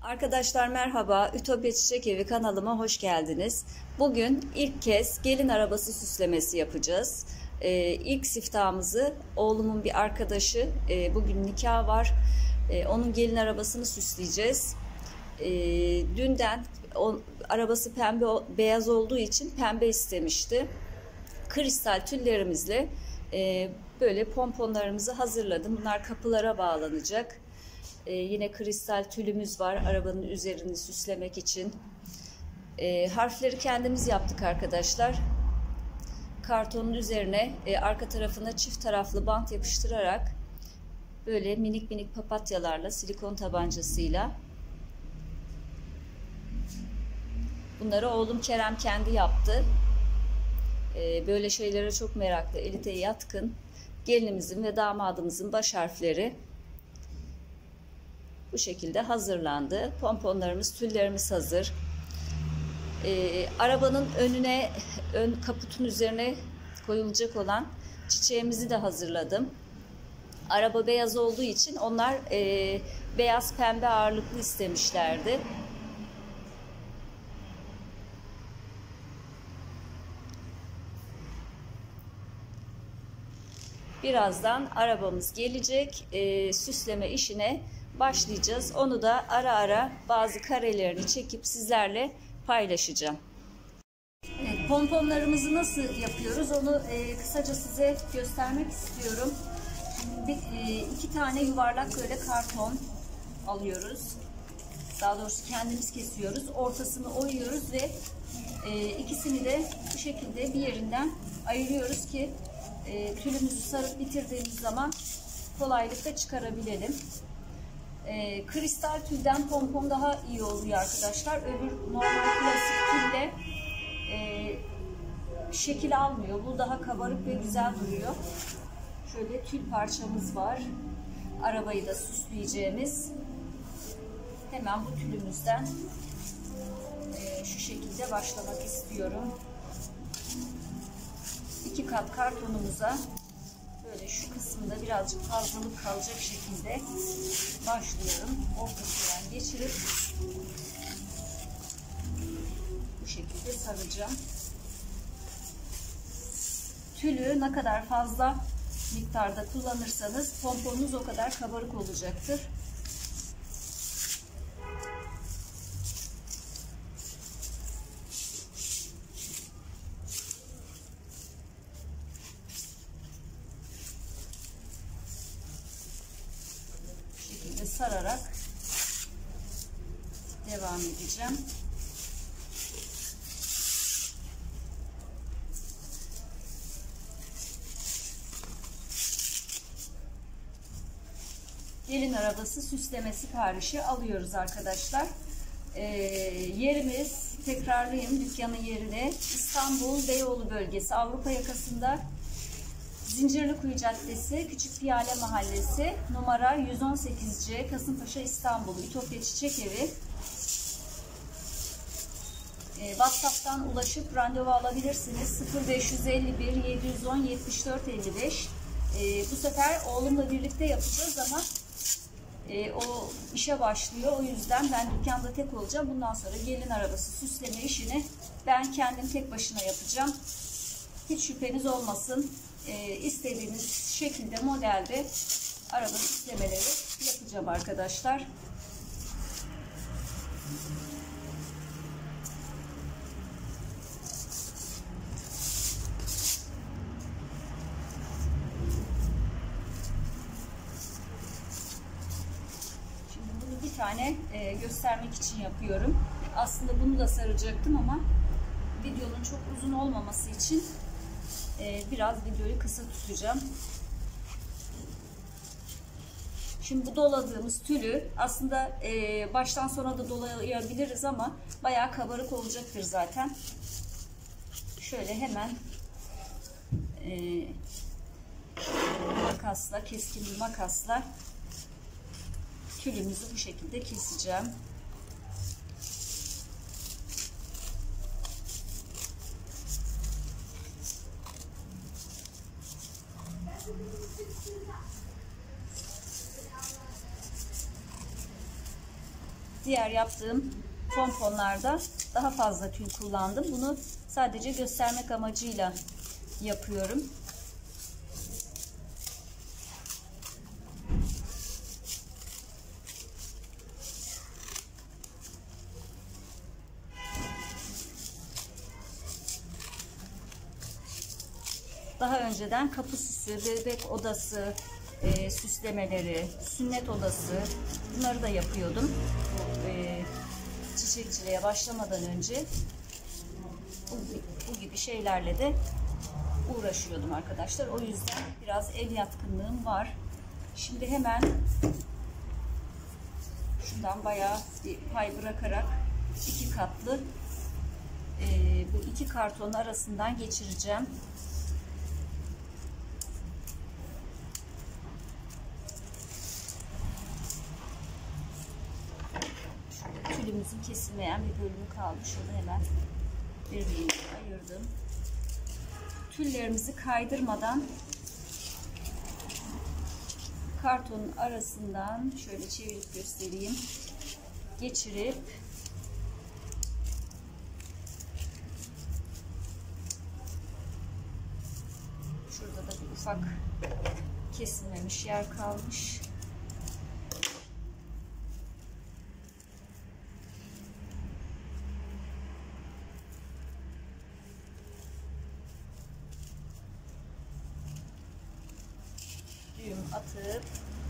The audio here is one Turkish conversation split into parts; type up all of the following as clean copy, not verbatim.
Arkadaşlar merhaba, Ütopya Çiçek Evi kanalıma hoş geldiniz. Bugün ilk kez gelin arabası süslemesi yapacağız. İlk siftahımızı oğlumun bir arkadaşı, bugün nikah var, onun gelin arabasını süsleyeceğiz. Dünden arabası pembe beyaz olduğu için pembe istemişti. Kristal tüllerimizle böyle pomponlarımızı hazırladım. Bunlar kapılara bağlanacak. Yine kristal tülümüz var arabanın üzerini süslemek için. Harfleri kendimiz yaptık arkadaşlar. Kartonun üzerine arka tarafına çift taraflı bant yapıştırarak böyle minik minik papatyalarla, silikon tabancasıyla. Bunları oğlum Kerem kendi yaptı. Böyle şeylere çok meraklı, elite yatkın. Gelinimizin ve damadımızın baş harfleri bu şekilde hazırlandı. Pomponlarımız, tüllerimiz hazır. Arabanın önüne, ön kaputun üzerine koyulacak olan çiçeğimizi de hazırladım. Araba beyaz olduğu için onlar beyaz pembe ağırlıklı istemişlerdi. Birazdan arabamız gelecek. Süsleme işine başlayacağız. Onu da ara ara bazı karelerini çekip sizlerle paylaşacağım. Evet, pomponlarımızı nasıl yapıyoruz onu kısaca size göstermek istiyorum. Şimdi iki tane yuvarlak böyle karton alıyoruz. Daha doğrusu kendimiz kesiyoruz. Ortasını oyuyoruz ve ikisini de bu şekilde bir yerinden ayırıyoruz ki tülümüzü sarıp bitirdiğimiz zaman kolaylıkla çıkarabilelim. Kristal tülden pompon daha iyi oluyor arkadaşlar. Öbür normal klasik tülle şekil almıyor. Bu daha kabarık ve güzel duruyor. Şöyle tül parçamız var. Arabayı da süsleyeceğimiz. Hemen bu tülümüzden şu şekilde başlamak istiyorum. 2 kat kartonumuza böyle şu kısmında birazcık fazlalık kalacak şekilde başlıyorum. Ortasından geçirip bu şekilde saracağım. Tülü ne kadar fazla miktarda kullanırsanız pomponunuz o kadar kabarık olacaktır. Sararak devam edeceğim. Gelin arabası süsleme siparişi alıyoruz arkadaşlar. Yerimiz, tekrarlayayım dükkanın yerini, İstanbul Beyoğlu bölgesi, Avrupa yakasında Zincirlikuyu Caddesi, Küçük Piyale Mahallesi, numara 118C, Kasımpaşa, İstanbul, Ütopya Çiçek Evi. WhatsApp'tan ulaşıp randevu alabilirsiniz. 0551 710 74 55. Bu sefer oğlumla birlikte yapacağız ama o işe başlıyor. O yüzden ben dükkanda tek olacağım. Bundan sonra gelin arabası süsleme işini ben kendim tek başına yapacağım. Hiç şüpheniz olmasın. İstediğiniz şekilde, modelde araba süslemeleri yapacağım arkadaşlar. Şimdi bunu bir tane göstermek için yapıyorum. Aslında bunu da saracaktım ama videonun çok uzun olmaması için biraz videoyu kısa tutacağım. Şimdi bu doladığımız tülü aslında baştan sona da dolayabiliriz ama bayağı kabarık olacaktır zaten. Şöyle hemen makasla, keskin bir makasla tülümüzü bu şekilde keseceğim. Diğer yaptığım pomponlarda daha fazla tül kullandım. Bunu sadece göstermek amacıyla yapıyorum. Daha önceden kapı süsü, bebek odası süslemeleri, sünnet odası, bunları da yapıyordum. Çiçekçiliğe başlamadan önce bu gibi şeylerle de uğraşıyordum arkadaşlar. O yüzden biraz el yatkınlığım var. Şimdi hemen şundan bayağı bir pay bırakarak 2 katlı bu 2 karton arasından geçireceğim. Tülümüzün kesilmeyen bir bölümü kalmış. Onu hemen birbirine ayırdım. Tüllerimizi kaydırmadan kartonun arasından şöyle çevirip göstereyim. Geçirip şurada da bir ufak kesilmemiş yer kalmış. Düğüm atıp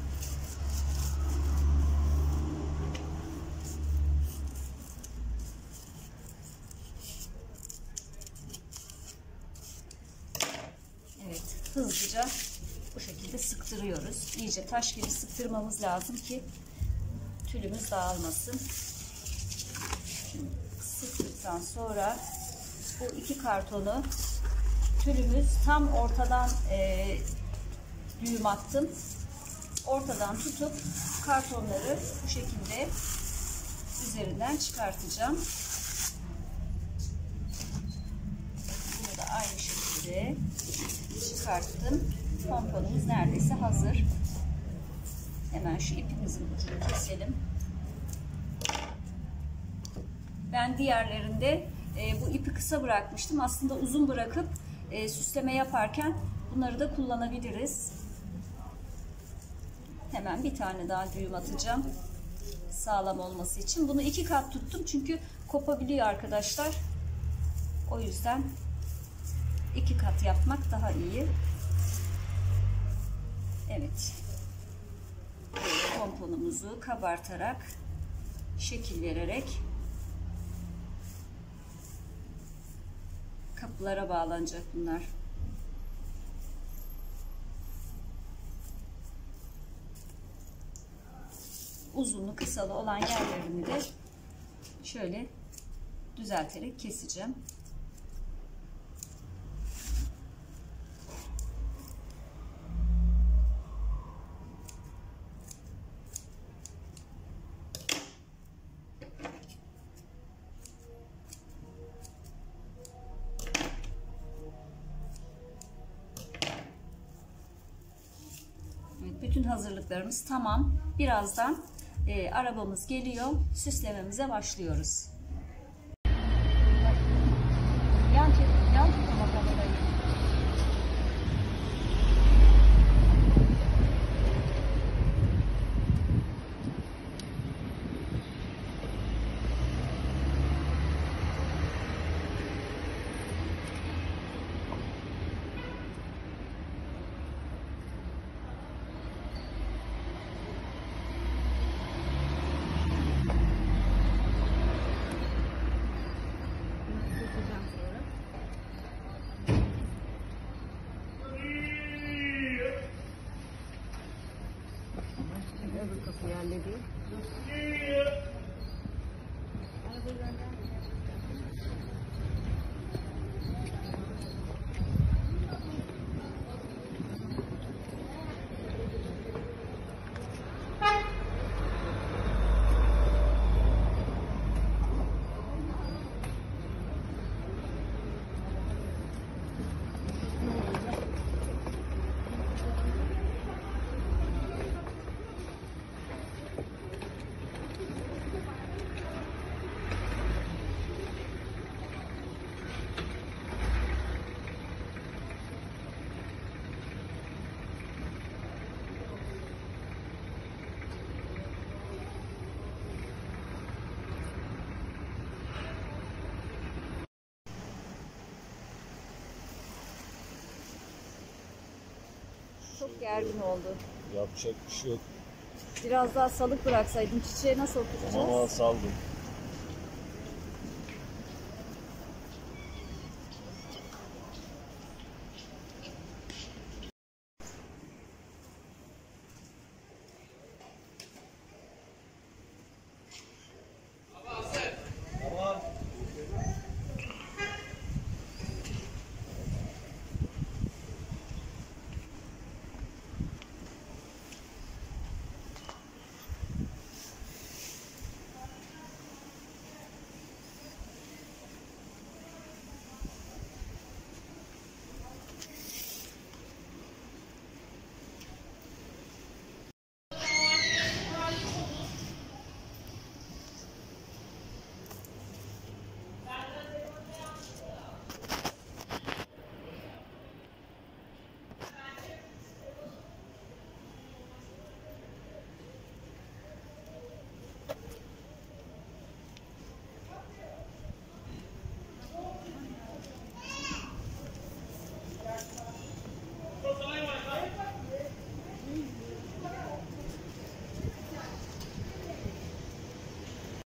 evet, hızlıca bu şekilde sıktırıyoruz. İyice taş gibi sıktırmamız lazım ki tülümüz dağılmasın. Şimdi sıktıktan sonra bu 2 kartonu, tülümüz tam ortadan düğüm attım. Ortadan tutup kartonları bu şekilde üzerinden çıkartacağım. Bunu da aynı şekilde çıkarttım. Pomponumuz neredeyse hazır. Hemen şu ipimizin ucunu keselim. Ben diğerlerinde bu ipi kısa bırakmıştım. Aslında uzun bırakıp süsleme yaparken bunları da kullanabiliriz. Hemen bir tane daha düğüm atacağım. Sağlam olması için. Bunu 2 kat tuttum çünkü kopabiliyor arkadaşlar. O yüzden 2 kat yapmak daha iyi. Evet. Pomponumuzu kabartarak, şekil vererek kapılara bağlanacak bunlar. Uzunlu kısalı olan yerlerini de şöyle düzelterek keseceğim. Evet, bütün hazırlıklarımız tamam. Birazdan arabamız geliyor. Süslememize başlıyoruz. Yan tutma kamerayı. gergin oldu. Yapacak bir şey yok. Biraz daha salık bıraksaydın çiçeği nasıl okutacağız? Ama saldım.